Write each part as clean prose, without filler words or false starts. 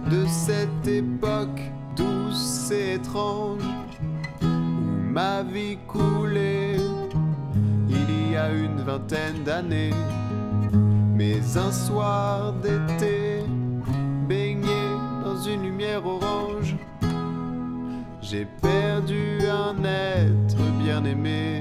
de cette époque douce et étrange où ma vie coulait il y a une vingtaine d'années. Mais un soir d'été, baigné dans une lumière orange, j'ai perdu un être bien aimé.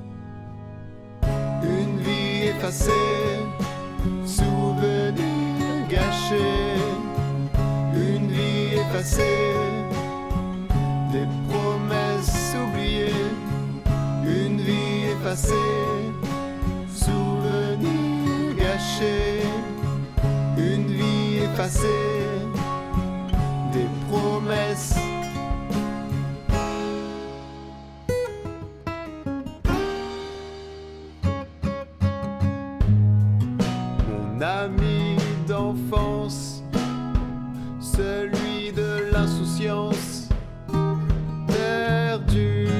Une vie effacée, souvenir gâché. Une vie effacée, des promesses oubliées. Une vie effacée, souvenir gâché. Une vie effacée, des promesses. Mon ami d'enfance, celui de l'insouciance, perdu.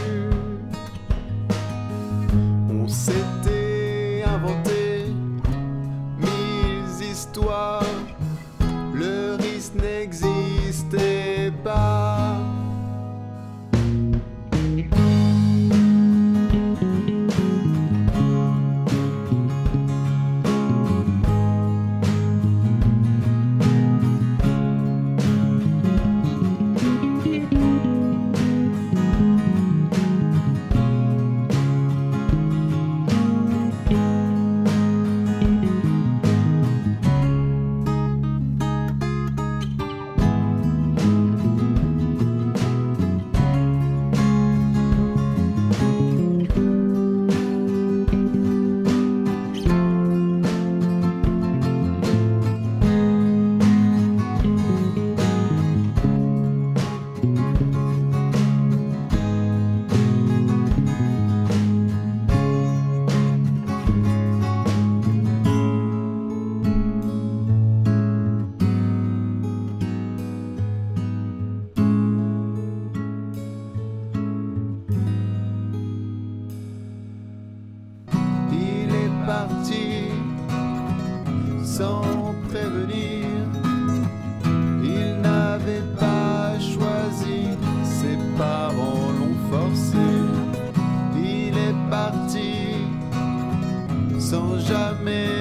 On s'était inventé 1000 histoires, le risque n'existait pas. Parti sans prévenir, il n'avait pas choisi, ses parents l'ont forcé. Il est parti sans jamais